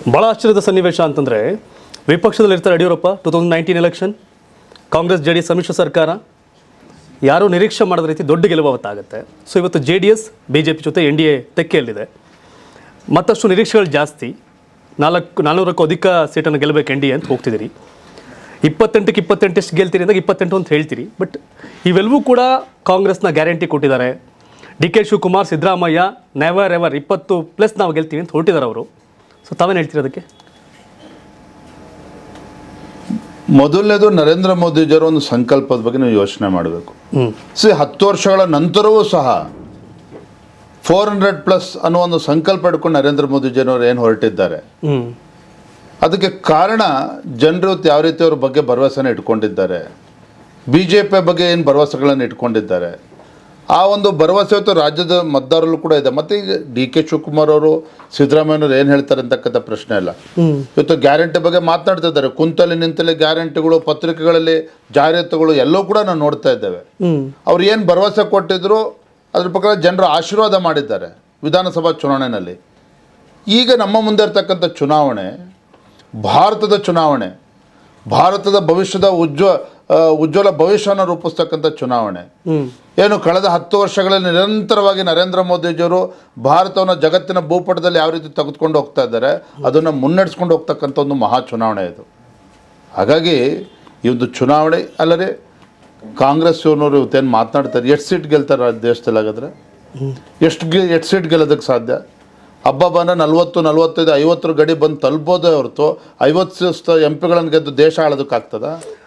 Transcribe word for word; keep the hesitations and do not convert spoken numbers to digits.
ಭಾಳ ಆಶ್ಚರ್ಯದ ಸನ್ನಿವೇಶ ಅಂತಂದರೆ ವಿಪಕ್ಷದಲ್ಲಿ ಇರ್ತಾರೆ Yediyurappa. Two thousand nineteen election Congress J D S ಸಮ್ಮಿಶ್ರ ಸರ್ಕಾರ, ಯಾರೂ ನಿರೀಕ್ಷೆ ಮಾಡದ ರೀತಿ ದೊಡ್ಡ ಗೆಲುವು ಅವತ್ತಾಗುತ್ತೆ. ಸೊ ಇವತ್ತು J D S B J P ಜೊತೆ ಎನ್ ಡಿ ಎ ತೆಕ್ಕೆಯಲ್ಲಿದೆ. ಮತ್ತಷ್ಟು ನಿರೀಕ್ಷೆಗಳು ಜಾಸ್ತಿ. ನಾಲ್ಕು ನಾನ್ನೂರಕ್ಕೂ ಅಧಿಕ ಸೀಟನ್ನು ಗೆಲ್ಲಬೇಕು ಎನ್ ಡಿ ಎ ಅಂತ ಹೋಗ್ತಿದ್ದೀರಿ. ಇಪ್ಪತ್ತೆಂಟಕ್ಕೆ ಇಪ್ಪತ್ತೆಂಟು ಎಷ್ಟು ಗೆಲ್ತೀರಿ ಅಂದಾಗ ಇಪ್ಪತ್ತೆಂಟು ಅಂತ ಹೇಳ್ತೀರಿ. ಬಟ್ ಇವೆಲ್ಲವೂ ಕೂಡ ಕಾಂಗ್ರೆಸ್ನ ಗ್ಯಾರಂಟಿ ಕೊಟ್ಟಿದ್ದಾರೆ. D K Shivakumar, Siddaramaiah never ever ಇಪ್ಪತ್ತು ಪ್ಲಸ್ ನಾವು ಗೆಲ್ತೀವಿ ಅಂತ ಹೊರಟಿದ್ದಾರೆ ಅವರು. ಸೊ ತಾವೇನು ಹೇಳ್ತೀರಿ ಅದಕ್ಕೆ? ಮೊದಲನೇದು ನರೇಂದ್ರ ಮೋದಿಜಿಯವರ ಒಂದು ಸಂಕಲ್ಪದ ಬಗ್ಗೆ ನೀವು ಯೋಚನೆ ಮಾಡಬೇಕು. ಸಿ ಹತ್ತು ವರ್ಷಗಳ ನಂತರವೂ ಸಹ ಫೋರ್ ಹಂಡ್ರೆಡ್ ಪ್ಲಸ್ ಅನ್ನೋ ಒಂದು ಸಂಕಲ್ಪ ಇಟ್ಕೊಂಡು ನರೇಂದ್ರ ಮೋದಿಜಿಯವರು ಏನು ಹೊರಟಿದ್ದಾರೆ. ಅದಕ್ಕೆ ಕಾರಣ ಜನರು ಯಾವ ರೀತಿ ಅವ್ರ ಬಗ್ಗೆ ಭರವಸೆನ ಇಟ್ಕೊಂಡಿದ್ದಾರೆ, ಬಿ ಜೆ ಪಿ ಬಗ್ಗೆ ಏನು ಭರವಸೆಗಳನ್ನು ಇಟ್ಕೊಂಡಿದ್ದಾರೆ, ಆ ಒಂದು ಭರವಸೆ ಇವತ್ತು ರಾಜ್ಯದ ಮತದಾರರಲ್ಲೂ ಕೂಡ ಇದೆ. ಮತ್ತು ಈಗ ಡಿ ಕೆ ಶಿವಕುಮಾರ್ ಅವರು, ಸಿದ್ದರಾಮಯ್ಯನವರು ಏನು ಹೇಳ್ತಾರೆ ಅಂತಕ್ಕಂಥ ಪ್ರಶ್ನೆ ಇಲ್ಲ. ಇವತ್ತು ಗ್ಯಾರಂಟಿ ಬಗ್ಗೆ ಮಾತನಾಡ್ತಿದ್ದಾರೆ. ಕುಂತಲ್ಲಿ ನಿಂತಲ್ಲಿ ಗ್ಯಾರಂಟಿಗಳು, ಪತ್ರಿಕೆಗಳಲ್ಲಿ ಜಾಹೀರಾತುಗಳು ಎಲ್ಲವೂ ಕೂಡ ನಾವು ನೋಡ್ತಾ ಇದ್ದೇವೆ. ಅವ್ರು ಏನು ಭರವಸೆ ಕೊಟ್ಟಿದ್ರು ಅದ್ರ ಪ್ರಕಾರ ಜನರು ಆಶೀರ್ವಾದ ಮಾಡಿದ್ದಾರೆ ವಿಧಾನಸಭಾ ಚುನಾವಣೆಯಲ್ಲಿ. ಈಗ ನಮ್ಮ ಮುಂದೆ ಇರ್ತಕ್ಕಂಥ ಚುನಾವಣೆ ಭಾರತದ ಚುನಾವಣೆ, ಭಾರತದ ಭವಿಷ್ಯದ ಉಜ್ವ ಉಜ್ವಲ ಭವಿಷ್ಯವನ್ನು ರೂಪಿಸ್ತಕ್ಕಂಥ ಚುನಾವಣೆ. ಏನು ಕಳೆದ ಹತ್ತು ವರ್ಷಗಳಲ್ಲಿ ನಿರಂತರವಾಗಿ ನರೇಂದ್ರ ಮೋದಿಜಿಯವರು ಭಾರತವನ್ನು ಜಗತ್ತಿನ ಭೂಪಟದಲ್ಲಿ ಯಾವ ರೀತಿ ತೆಗೆದುಕೊಂಡು ಹೋಗ್ತಾ ಇದ್ದಾರೆ ಅದನ್ನು ಮುನ್ನಡೆಸ್ಕೊಂಡು ಹೋಗ್ತಕ್ಕಂಥ ಒಂದು ಮಹಾ ಚುನಾವಣೆ ಇದು. ಹಾಗಾಗಿ ಈ ಒಂದು ಚುನಾವಣೆ ಅಲ್ಲದೆ ಕಾಂಗ್ರೆಸ್ ಇವ್ರನ್ನವರು ಇವತ್ತೇನು ಮಾತನಾಡ್ತಾರೆ, ಎಷ್ಟು ಸೀಟ್ ಗೆಲ್ತಾರೆ ದೇಶದಲ್ಲಿ? ಹಾಗಾದರೆ ಎಷ್ಟು ಗೆ ಎಷ್ಟು ಸೀಟ್ ಗೆಲ್ಲೋದಕ್ಕೆ ಸಾಧ್ಯ? ಹಬ್ಬ ಬಂದರೆ ನಲ್ವತ್ತು ನಲ್ವತ್ತೈದು ಐವತ್ತರ ಗಡಿ ಬಂದು ತಲುಪೋದೇ ಹೊರತು ಐವತ್ತು ಎಂ ಪಿಗಳನ್ನು ಗೆದ್ದು ದೇಶ ಆಳೋದಕ್ಕಾಗ್ತದ?